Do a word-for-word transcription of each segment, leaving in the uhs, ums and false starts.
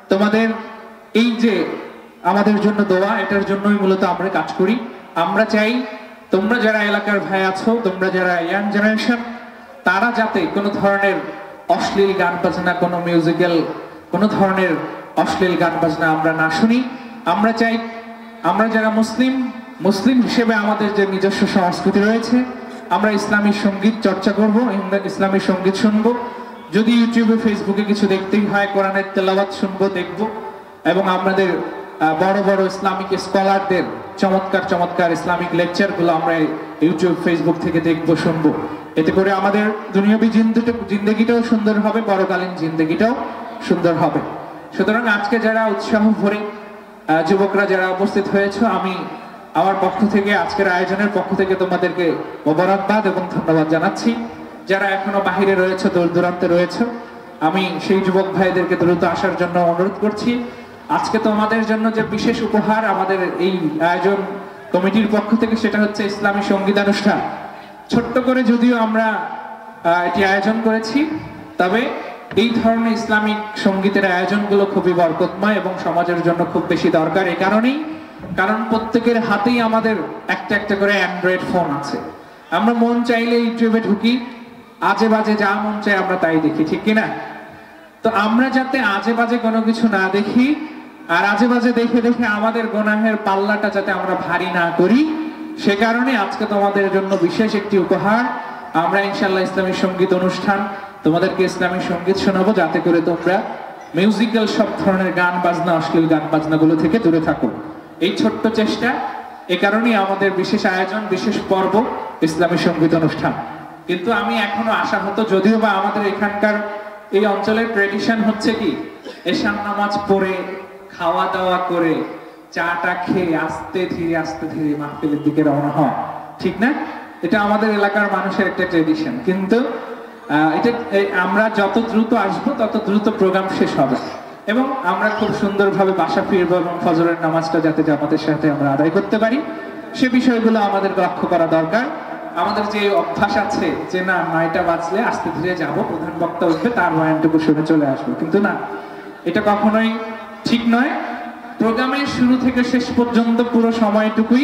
তোমাদের এই যে আমাদের জন্য দোয়া, এটার জন্যই মূলত আমরা কাজ করি। আমরা চাই তোমরা যারা এলাকার ভাই আছো, তোমরা যারা ইয়াং জেনারেশন, তারা যাতে কোনো ধরনের অশ্লীল গান বাজনা, কোনো মিউজিক্যাল কোনো ধরনের অশ্লীল গান বাজনা আমরা না শুনি। আমরা চাই আমরা যারা মুসলিম মুসলিম হিসেবে আমাদের যে নিজস্ব সংস্কৃতি রয়েছে, আমরা ইসলামী সঙ্গীত চর্চা করব, ইসলামী সঙ্গীত শুনবো। যদি ইউটিউবে ফেসবুকে কিছু দেখতেই হয়, কোরআনের তেলাওয়াত শুনবো, দেখবো। এবং আমাদের বড় বড় ইসলামিক স্কলারদের চমৎকার চমৎকার ইসলামিক লেকচারগুলো আমরা ইউটিউব ফেসবুক থেকে দেখবো, শুনবো। এতে করে আমাদের দুনিয়াবী জিন্দগিটাও সুন্দর হবে, পরকালীন জিন্দগিটাও সুন্দর হবে। সুতরাং আজকে যারা উৎসাহ ভরে যুবকরা যারা উপস্থিত হয়েছে, আমি আমার পক্ষ থেকে, আজকের আয়োজনের পক্ষ থেকে তোমাদেরকে মোবারকবাদ এবং ধন্যবাদ জানাচ্ছি। যারা এখনো বাহিরে রয়েছে, দূর দূরান্তে রয়েছে, আমি সেই যুবক ভাইদেরকে দ্রুত আসার জন্য অনুরোধ করছি। আজকে তোমাদের জন্য যে বিশেষ উপহার আমাদের এই আয়োজন কমিটির পক্ষ থেকে, সেটা হচ্ছে ইসলামী সঙ্গীতানুষ্ঠান। ছোট্ট করে যদিও আমরা এটি আয়োজন করেছি, তবে এই ধরনের ইসলামিক সঙ্গীতের আয়োজনগুলো খুবই বরকতময় এবং সমাজের জন্য খুব বেশি দরকার। এই কারণেই, কারণ প্রত্যেকের হাতেই আমাদের একটা একটা করে অ্যান্ড্রয়েড ফোন আছে। আমরা মন চাইলে ইউটিউবে ঢুকি, আজে বাজে যা মন চাই আমরা তাই দেখি, ঠিক কিনা? তো আমরা যাতে আজে বাজে কোনো কিছু না দেখি, আর আজে বাজে দেখে দেখে আমাদের গুনাহের পাল্লাটা যাতে আমরা ভারী না করি, সে কারণে আজকে তোমাদের জন্য বিশেষ একটি উপহার। আমরা ইনশাআল্লাহ ইসলামী সঙ্গীত অনুষ্ঠান, তোমাদেরকে ইসলামী সঙ্গীত শোনাবো, যাতে করে তোমরা মিউজিক্যাল সব ধরনের গান বাজনা, অশ্লীল গান বাজনাগুলো থেকে দূরে থাকো। এই ছোট্ট চেষ্টা, এ কারণেই আমাদের বিশেষ আয়োজন, বিশেষ পর্ব ইসলামী সঙ্গীত অনুষ্ঠান। কিন্তু আমি এখনো আশা হতো, যদিও বা আমাদের এখানকার এই অঞ্চলের ট্রেডিশন হচ্ছে কি, এশার নামাজ পড়ে খাওয়া দাওয়া করে চাটা খেয়ে আস্তে ধীরে আস্তে ধীরে মাহফিলের দিকে রওনা হওয়া, ঠিক না? এটা আমাদের এলাকার মানুষের একটা ট্রেডিশন। কিন্তু এটা আমরা যত দ্রুত আসবো তত দ্রুত প্রোগ্রাম শেষ হবে এবং আমরা খুব সুন্দরভাবে বাসা ফিরবো এবং ফজরের নামাজটা যাতে জামাতের সাথে আমরা আদায় করতে পারি, সে বিষয়গুলো আমাদের লক্ষ্য করা দরকার। আমাদের যে অভ্যাস আছে যে না, নয়টা বাজলে আস্তে ধীরে যাবো, প্রধান বক্তা উঠবে, তার বয়ানটুকু শুনে চলে আসবো, কিন্তু না, এটা কখনোই ঠিক নয়। প্রোগ্রামের শুরু থেকে শেষ পর্যন্ত পুরো সময়টুকুই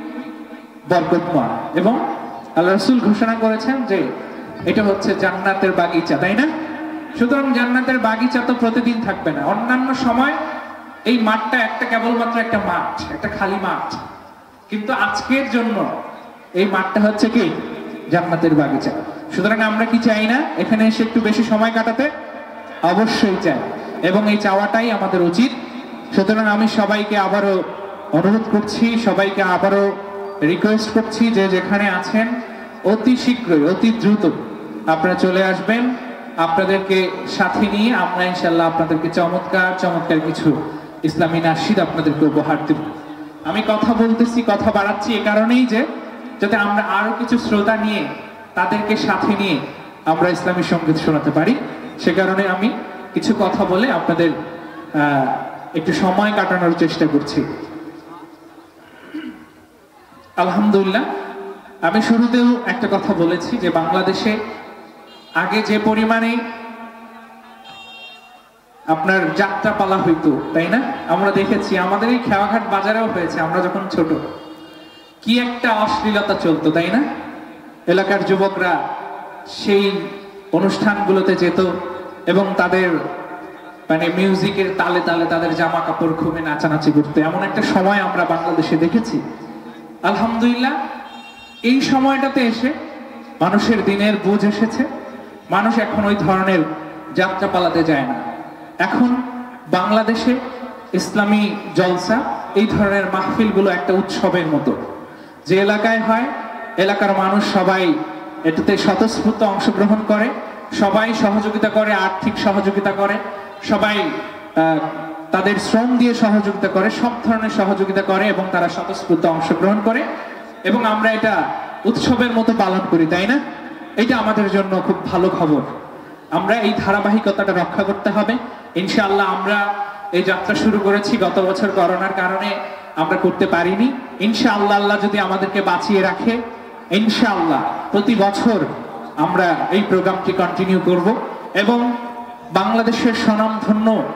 বরকতময় এবং আল্লাহ রাসূল ঘোষণা করেছেন যে এটা হচ্ছে জান্নাতের বাগিচা, তাই না? সুতরাং জান্নাতের বাগিচা তো প্রতিদিন থাকবে না। অন্যান্য সময় এই মাঠটা একটা কেবলমাত্র একটা মাঠ, একটা খালি মাঠ, কিন্তু আজকের জন্য এই মাঠটা হচ্ছে কি জান্নাতের বাগিচা। সুতরাং আমরা কি চাই না এখানে এসে একটু বেশি সময় কাটাতে? অবশ্যই চাই, এবং এই চাওয়াটাই আমাদের উচিত। সুতরাং আমি সবাইকে আবারও অনুরোধ করছি, সবাইকে আবারও রিকোয়েস্ট করছি যে যেখানে আছেন অতি শীঘ্রই, অতি দ্রুত আপনারা চলে আসবেন। আপনাদেরকে সাথে নিয়ে আমরা ইনশাল্লাহ আপনাদেরকে চমৎকার চমৎকার কিছু ইসলামী নাশিদ আপনাদেরকে উপহার দেব। আমি কথা বলতেছি, কথা বাড়াচ্ছি এ কারণেই যে যাতে আমরা আরো কিছু শ্রোতা নিয়ে, তাদেরকে সাথে নিয়ে আমরা ইসলামী সঙ্গীত শোনাতে পারি। সে কারণে আমি কিছু কথা বলে আপনাদের আহ একটু সময় কাটানোর চেষ্টা করছি। আলহামদুলিল্লাহ, আমি শুরুতেও একটা কথা বলেছি যে বাংলাদেশে আগে যে পরিমাণে আপনার যাত্রা পালা হইতো, তাই না? আমরা দেখেছি আমাদের এই খেয়াঘাট বাজারেও হয়েছে, আমরা যখন ছোট, কি একটা অশ্লীলতা চলতো, তাই না? এলাকার যুবকরা সেই অনুষ্ঠানগুলোতে যেত এবং তাদের মানে মিউজিকের তালে তালে তাদের জামা কাপড় খুবই নাচানাচি করতে, এমন একটা সময় আমরা বাংলাদেশে দেখেছি। আলহামদুলিল্লাহ, এই সময়টাতে এসে মানুষের দিনের বুঝ এসেছে, মানুষ এখন ওই ধরনের যাত্রা পালাতে যায় না। এখন বাংলাদেশে ইসলামী জলসা, এই ধরনের মাহফিলগুলো একটা উৎসবের মতো, যে এলাকায় হয় এলাকার মানুষ সবাই এটাতে স্বতঃস্ফূর্ত অংশগ্রহণ করে, সবাই সহযোগিতা করে, আর্থিক সহযোগিতা করে, সবাই তাদের শ্রম দিয়ে সহযোগিতা করে, সব ধরনের সহযোগিতা করে এবং তারা স্বতঃস্ফূর্ত অংশগ্রহণ করে এবং আমরা এটা উৎসবের মতো পালন করি, তাই না? এটা আমাদের জন্য খুব ভালো খবর। আমরা এই ধারাবাহিকতাটা রক্ষা করতে হবে ইনশাআল্লাহ। আমরা এই যাত্রা শুরু করেছি, গত বছর করোনার কারণে আমরা করতে পারিনি। ইনশাআল্লাহ আল্লাহ যদি আমাদেরকে বাঁচিয়ে রাখে, ইনশাআল্লাহ প্রতি বছর আমরা এই প্রোগ্রামটি কন্টিনিউ করব এবং বাংলাদেশের স্বনামধন্য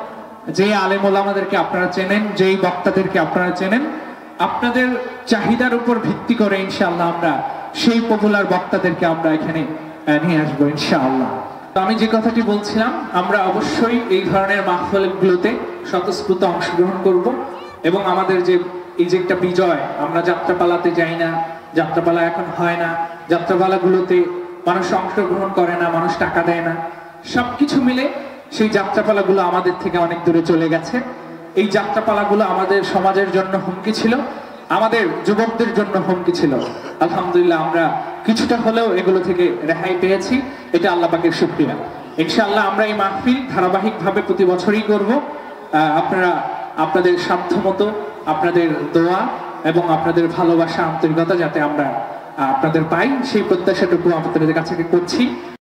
যে আলেম ওলামাদেরকে আপনারা চেনেন, যেই বক্তাদেরকে আপনারা চেনেন, আপনাদের চাহিদার উপর ভিত্তি করে ইনশাআল্লাহ আমরা সেই পপুলার বক্তাদেরকে আমরা এখানে নিয়ে আসবো ইনশাআল্লাহ। তো আমি যে কথাটি বলছিলাম, আমরা অবশ্যই এই ধরনের মাহফিলগুলোতে স্বতঃস্ফূর্ত অংশগ্রহণ করব এবং আমাদের যে এই যে একটা বিজয়, আমরা যাত্রাপালাতে যাই না, যাত্রাপালা এখন হয় না, যাত্রাপালাগুলোতে মানুষ অংশগ্রহণ করে না, মানুষ টাকা দেয় না, সবকিছু মিলে সেই যাত্রাপালাগুলো আমাদের থেকে অনেক দূরে চলে গেছে। এই যাত্রাপালাগুলো আমাদের সমাজের জন্য হুমকি ছিল, আমাদের যুবকদের জন্য হুমকি ছিল। আলহামদুলিল্লাহ আমরা কিছুটা হলেও এগুলো থেকে রেহাই পেয়েছি, এটা আল্লাহ পাকের শুকরিয়া। ইনশাআল্লাহ আমরা এই মাহফিল ধারাবাহিকভাবে প্রতি বছরই করব। আপনারা আপনাদের সাধ্যমতো আপনাদের দোয়া এবং আপনাদের ভালোবাসা, আন্তরিকতা যাতে আমরা আপনাদের পাই, সেই প্রত্যাশাটুকু আপনাদের কাছে করছি।